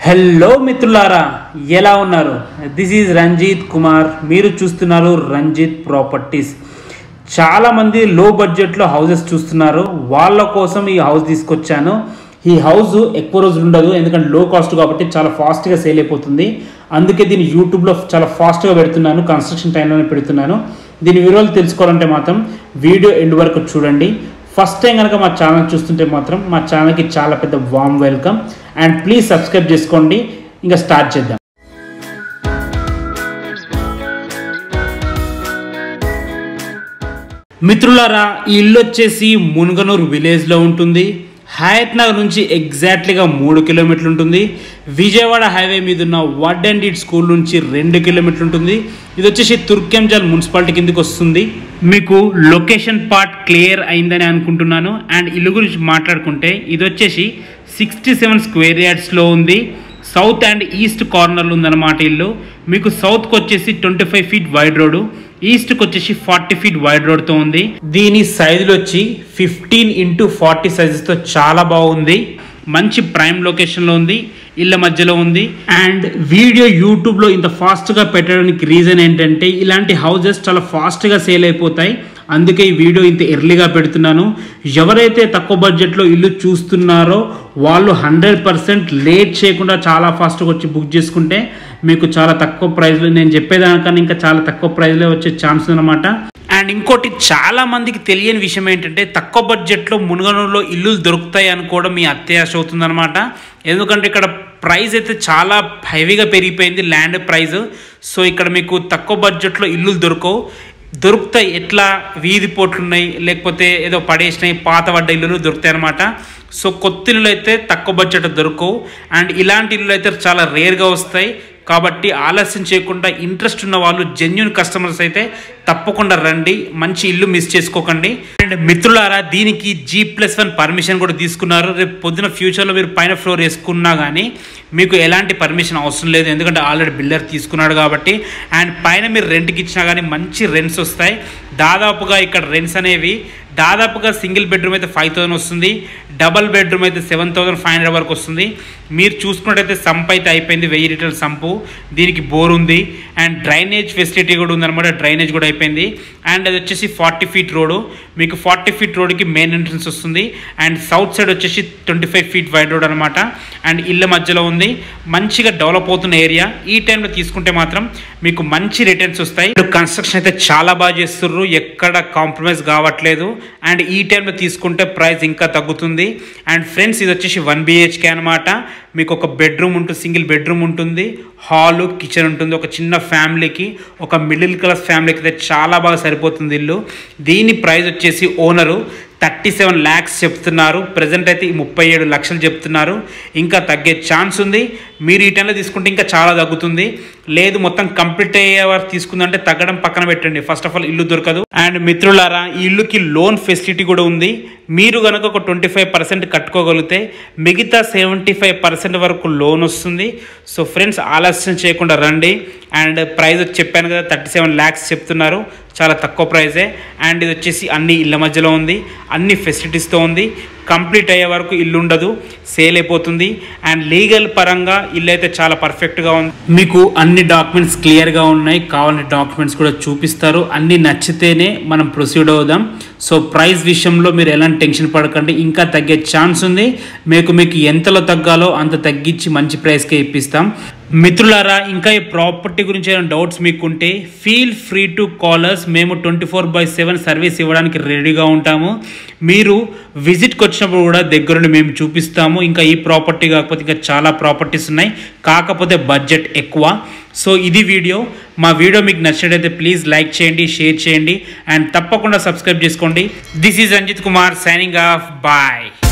Hello మిత్రులారా, ఎలా ఉన్నారు? This is Ranjith Kumar. మీరు చూస్తున్నారు రంజిత్ ప్రాపర్టీస్. చాలామంది లో బడ్జెట్లో హౌసెస్ చూస్తున్నారు. వాళ్ళ కోసం ఈ హౌస్ తీసుకొచ్చాను. ఈ హౌస్ ఎక్కువ రోజులు ఉండదు, ఎందుకంటే లో కాస్ట్ కాబట్టి చాలా ఫాస్ట్గా సేల్ అయిపోతుంది. అందుకే దీన్ని యూట్యూబ్లో చాలా ఫాస్ట్గా పెడుతున్నాను, కన్స్ట్రక్షన్ టైంలోనే పెడుతున్నాను. దీని వివరాలు తెలుసుకోవాలంటే మాత్రం వీడియో ఎండ్ వరకు చూడండి. ఫస్ట్ టైం కనుక మా ఛానల్ చూస్తుంటే మాత్రం మా ఛానల్కి చాలా పెద్ద warm welcome and please subscribe చేసుకోండి. ఇంకా స్టార్ట్ చేద్దాం. మిత్రులారా, ఈ ఇల్లు వచ్చేసి మునుగనూరు విలేజ్లో ఉంటుంది. హయత్ నగర్ నుంచి ఎగ్జాక్ట్లీగా 3 కిలోమీటర్లు ఉంటుంది. విజయవాడ హైవే మీద ఉన్న వర్డ్ అండ్ డీడ్ స్కూల్ నుంచి 2 కిలోమీటర్లు ఉంటుంది. ఇది వచ్చేసి తుర్కెంజల్ మున్సిపాలిటీ కిందకి వస్తుంది. మీకు లొకేషన్ పార్ట్ క్లియర్ అయిందని అనుకుంటున్నాను. అండ్ ఇల్లు గురించి మాట్లాడుకుంటే ఇది వచ్చేసి 67 స్క్వేర్ యార్డ్స్లో ఉంది. సౌత్ అండ్ ఈస్ట్ కార్నర్లో ఉందన్నమాట ఇల్లు. మీకు సౌత్కి వచ్చేసి 25 ఫీట్ వైడ్ రోడ్డు, ఈస్ట్కి వచ్చేసి 40 ఫీట్ వైడ్ రోడ్తో ఉంది. దీని సైజులు వచ్చి 15x40 సైజెస్తో చాలా బాగుంది. మంచి ప్రైమ్ లొకేషన్లో ఉంది, ఇళ్ళ మధ్యలో ఉంది. అండ్ వీడియో యూట్యూబ్లో ఇంత ఫాస్ట్గా పెట్టడానికి రీజన్ ఏంటంటే ఇలాంటి హౌజెస్ చాలా ఫాస్ట్గా సేల్ అయిపోతాయి. అందుకే ఈ వీడియో ఇంత ఎర్లీగా పెడుతున్నాను. ఎవరైతే తక్కువ బడ్జెట్లో ఇల్లు చూస్తున్నారో వాళ్ళు 100% లేట్ చేయకుండా చాలా ఫాస్ట్గా వచ్చి బుక్ చేసుకుంటే మీకు చాలా తక్కువ ప్రైస్లో, నేను చెప్పేదానికన్నా ఇంకా చాలా తక్కువ ప్రైస్లో వచ్చే ఛాన్స్ ఉందన్నమాట. అండ్ ఇంకోటి చాలా మందికి తెలియని విషయం ఏంటంటే తక్కువ బడ్జెట్లో మునుగనూరులో ఇల్లు దొరుకుతాయి అనుకోవడం మీ అత్యాశ అవుతుందన్నమాట. ఎందుకంటే ఇక్కడ ప్రైస్ అయితే చాలా హెవీగా పెరిగిపోయింది, ల్యాండ్ ప్రైస్. సో ఇక్కడ మీకు తక్కువ బడ్జెట్లో ఇల్లు దొరుకుతాయి. ఎట్లా వీధి పోట్లు ఉన్నాయి, లేకపోతే ఏదో పడేసినాయి పాత పడ్డ ఇల్లులు దొరుకుతాయి అన్నమాట. సో కొత్త ఇల్లులు అయితే తక్కువ బడ్జెట్ దొరకవు. అండ్ ఇలాంటి ఇల్లు అయితే చాలా రేర్గా వస్తాయి. కాబట్టి ఆలస్యం చేయకుండా ఇంట్రెస్ట్ ఉన్న వాళ్ళు, జెన్యూన్ కస్టమర్స్ అయితే తప్పకుండా రండి, మంచి ఇల్లు మిస్ చేసుకోకండి. అండ్ మిత్రులారా, దీనికి G+1 పర్మిషన్ కూడా తీసుకున్నారు. రేపు పొద్దున ఫ్యూచర్లో మీరు పైన ఫ్లోర్ వేసుకున్నా కానీ మీకు ఎలాంటి పర్మిషన్ అవసరం లేదు, ఎందుకంటే ఆల్రెడీ బిల్డర్ తీసుకున్నాడు కాబట్టి. అండ్ పైన మీరు రెంట్కి ఇచ్చినా కానీ మంచి రెంట్స్ వస్తాయి. దాదాపుగా ఇక్కడ రెంట్స్ అనేవి దాదాపుగా సింగిల్ బెడ్రూమ్ అయితే 5,000 వస్తుంది, డబల్ బెడ్రూమ్ అయితే 7,500 వరకు వస్తుంది. మీరు చూసుకున్నట్టయితే సంప్ అయితే అయిపోయింది, 1000 లీటర్ల సంపు. దీనికి బోర్ ఉంది అండ్ డ్రైనేజ్ ఫెసిలిటీ కూడా ఉందన్నమాట. డ్రైనేజ్ కూడా అయిపోయింది. అండ్ అది వచ్చేసి 40 ఫీట్ రోడ్డు. మీకు 40 ఫీట్ రోడ్డుకి మెయిన్ ఎంట్రన్స్ వస్తుంది. అండ్ సౌత్ సైడ్ వచ్చేసి 25 ఫీట్ వైడ్ రోడ్ అనమాట. అండ్ ఇళ్ళ మధ్యలో ఉంది. మంచిగా డెవలప్ అవుతున్న ఏరియా. ఈ టైంలో తీసుకుంటే మాత్రం మీకు మంచి రిటర్న్స్ వస్తాయి. కన్స్ట్రక్షన్ అయితే చాలా బాగా చేస్తుర్రు, ఎక్కడ కాంప్రమైజ్ కావట్లేదు. అండ్ ఈ టైంలో తీసుకుంటే ప్రైస్ ఇంకా తగ్గుతుంది. అండ్ ఫ్రెండ్స్, ఇది వచ్చేసి 1 BHK అనమాట. మీకు ఒక బెడ్రూమ్ ఉంటుంది, సింగిల్ బెడ్రూమ్ ఉంటుంది, హాలు, కిచెన్ ఉంటుంది. ఒక చిన్న ఫ్యామిలీకి, ఒక మిడిల్ క్లాస్ ఫ్యామిలీకి అయితే చాలా బాగా సరిపోతుంది ఇల్లు. దీని ప్రైస్ వచ్చేసి ఓనరు 37 lakhs చెప్తున్నారు. ప్రజెంట్ అయితే 37 లక్షలు చెప్తున్నారు. ఇంకా తగ్గే ఛాన్స్ ఉంది. మీరు ఈ టైంలో తీసుకుంటే ఇంకా చాలా తగ్గుతుంది. లేదు మొత్తం కంప్లీట్ అయ్యే వారు తీసుకుందంటే తగ్గడం పక్కన పెట్టండి. ఫస్ట్ ఆఫ్ ఆల్ ఇల్లు దొరకదు. అండ్ మిత్రులారా, ఈ ఇల్లుకి లోన్ ఫెసిలిటీ కూడా ఉంది. మీరు కనుక ఒక 25% కట్టుకోగలిగితే మిగతా 75% వరకు లోన్ వస్తుంది. సో ఫ్రెండ్స్, ఆలస్యం చేయకుండా రండి. అండ్ ప్రైస్ చెప్పాను కదా, 37 lakhs చెప్తున్నారు, చాలా తక్కువ ప్రైజే. అండ్ ఇది వచ్చేసి అన్ని ఇళ్ళ మధ్యలో ఉంది, అన్ని ఫెసిలిటీస్తో ఉంది. కంప్లీట్ అయ్యే వరకు ఇల్లు ఉండదు, సేల్ అయిపోతుంది. అండ్ లీగల్ పరంగా ఇల్లు అయితే చాలా పర్ఫెక్ట్గా ఉంది. మీకు అన్ని డాక్యుమెంట్స్ క్లియర్గా ఉన్నాయి, కావాలంటే డాక్యుమెంట్స్ కూడా చూపిస్తారు. అన్నీ నచ్చితేనే మనం ప్రొసీడ్ అవుదాం. సో ప్రైస్ విషయంలో మీరు ఎలాంటి టెన్షన్ పడకండి, ఇంకా తగ్గే ఛాన్స్ ఉంది. మీకు ఎంతలో తగ్గాలో అంత తగ్గించి మంచి ప్రైస్కే ఇప్పిస్తాం. మిత్రులారా, ఇంకా ఈ ప్రాపర్టీ గురించి ఏమైనా డౌట్స్ మీకుంటే ఫీల్ ఫ్రీ టు కాలర్స్. మేము 24/7 సర్వీస్ ఇవ్వడానికి రెడీగా ఉంటాము. మీరు విజిట్కి వచ్చినప్పుడు కూడా దగ్గరుండి మేము చూపిస్తాము. ఇంకా ఈ ప్రాపర్టీ కాకపోతే ఇంకా చాలా ప్రాపర్టీస్ ఉన్నాయి, కాకపోతే బడ్జెట్ ఎక్కువ. సో ఇది వీడియో. మా వీడియో మీకు నచ్చినట్లయితే ప్లీజ్ లైక్ చేయండి, షేర్ చేయండి అండ్ తప్పకుండా సబ్స్క్రైబ్ చేసుకోండి. This is Ranjith Kumar signing off. Bye.